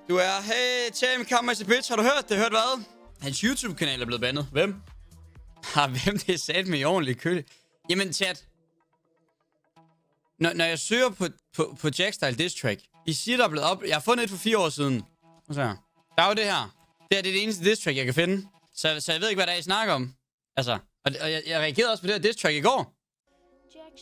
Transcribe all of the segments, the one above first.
Du er, hey, Tim, come as a bitch. Har du hørt det? Hørt hvad? Hans YouTube-kanal er blevet bandet. Hvem? Hvem det er sat med i ordentlig køl? Jamen, chat. Når jeg søger på Jackstyle Diss Track, I siger, der er blevet op... Jeg har fundet et for 4 år siden. Så her. Der er jo det her. Det er det eneste diss track, jeg kan finde. Så jeg ved ikke, hvad der er, I snakker om. Altså, og jeg reagerede også på det her diss track i går. Jax.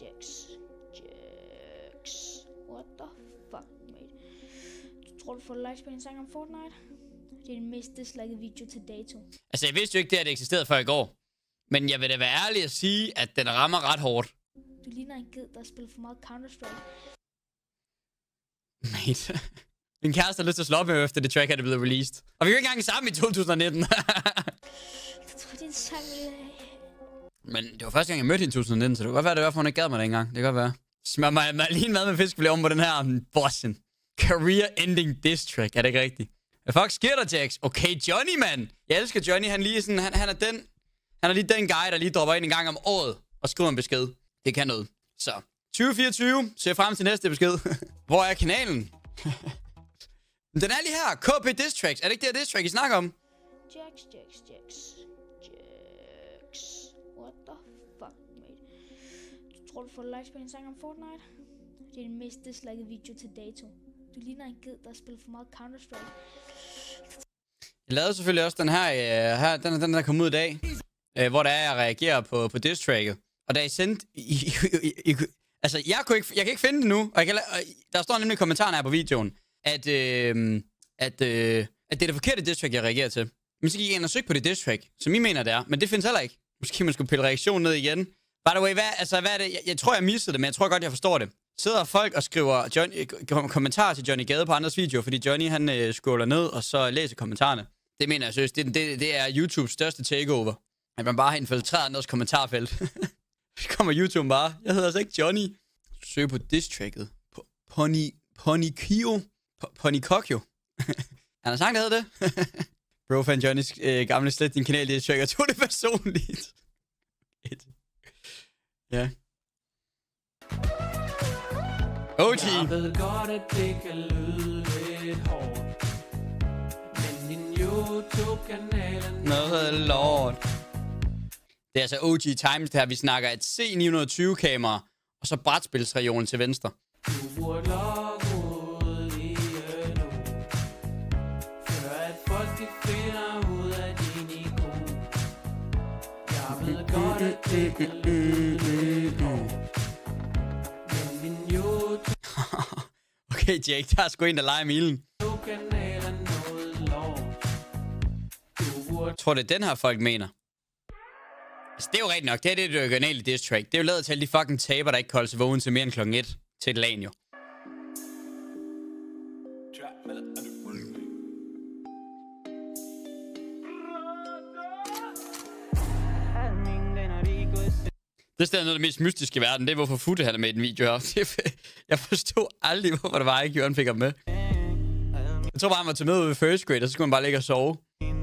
What the fuck, mate? Du tror, du får likes på din sang om Fortnite? Det er den mest dislikede video til dato. Altså, jeg vidste jo ikke, det det eksisterede før i går. Men jeg vil da være ærlig at sige, at den rammer ret hårdt. Du ligner en ged, der spiller for meget Counter-Strike. Mate. Min kæreste har lyst til at slå op med, efter det track er blevet released. Og vi er jo ikke engang sammen i 2019. Jeg tror, din sang ville... Men det var første gang, jeg mødte hende i 2019, så det kan godt være, det var, for hun ikke gad mig dengang. Det kan godt være. Smør mig lige en mad med fisk, bliver om på den her bossen. Career-ending diss track, er det ikke rigtigt? Hvad fuck sker der, Jax? Okay, Johnny, mand. Jeg elsker Johnny, han lige sådan, han er lige den guy, der lige dropper ind en gang om året og skriver en besked. Det kan noget. Så, 2024, ser frem til næste besked. Hvor er kanalen? Den er lige her. KP Diss Tracks. Er det ikke det her Diss Track, I snakker om? Jax. What the fuck, mate? Du tror, du får likes på din sang om Fortnite? Det er den mest dislikede video til dato. Du ligner en ged, der spiller for meget Counter-Strike. Jeg lavede selvfølgelig også den her, den der kom ud i dag, hvor der er, jeg reagerer på diss tracket. Og da I sendte... altså, jeg kan ikke finde det nu, og der står nemlig i kommentaren her på videoen, at det er det forkerte diss track, jeg reagerer til. Men så gik jeg ind og søgte på det diss track, som I mener, det er. Men det findes heller ikke. Måske man skulle pille reaktionen ned igen. By the way, hvad er det? Jeg tror, jeg missede det, men jeg tror godt, jeg forstår det. Sidder folk og skriver kommentarer til Johnny Gade på andres video, fordi Johnny, han scroller ned, og så læser kommentarerne. Det mener jeg seriøst. Det er YouTubes største takeover. At man bare har infiltreret andres kommentarfelt. Så kommer YouTube bare. Jeg hedder altså ikke Johnny. Søg på diss-tracket. Ponykokyo. Han har sagt, der hedder det. Bro, fan Johnnys gamle slet din kanal diss-track. Jeg tog det personligt. Ja. OG. Jeg ved godt, at det kan lyde lidt hårdt, men din YouTube-kanal er noget lort. Det er altså OG Times, det her. Vi snakker et C920-kamera, og så brætspilsregionen til venstre. Du burde logge ud lige nu, før at folk de finder ud af din ikon. Jeg ved godt, at det kan lyde lidt hårdt, men din YouTube... Okay, Jake, der er sgu en, der leger milen. kanal er noget lort. Du burde... Jeg tror, det er den her, folk mener. Altså, det er jo rigtigt nok. Det er det originale diss track. Det er jo lavet til alle de fucking taber, der ikke kan holde sig vågen til mere end klokken 1 til et LAN, jo. Det er stadig noget af det mest mystiske i verden. Det er, hvorfor Futte han er med i den video her. Jeg forstod aldrig, hvorfor det var, ikke Jørgen fik ham med. Jeg tror bare, han var til møde ude i first grade, og så skulle man bare ligge og sove.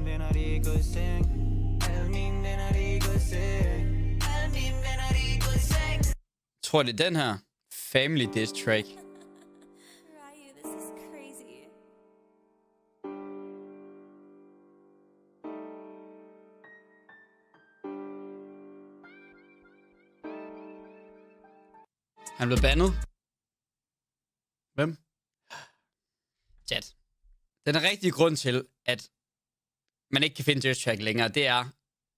Jeg tror, det er den her. Family Diss Track. Han blev bandet. Hvem? Chat. Den rigtige grund til, at man ikke kan finde diss track længere, det er...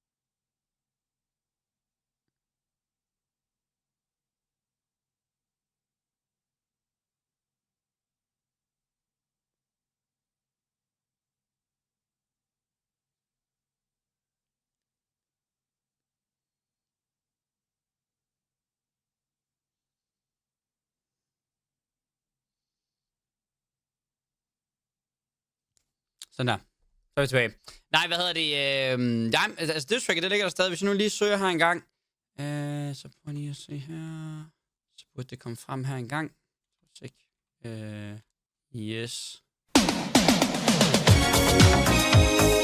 Sådan der. Så er vi tilbage. Nej, hvad hedder det? Altså, diss tracket, det ligger der stadig. Hvis jeg nu lige søger her en gang. Så prøv lige at se her. Så burde det komme frem her en gang. Yes.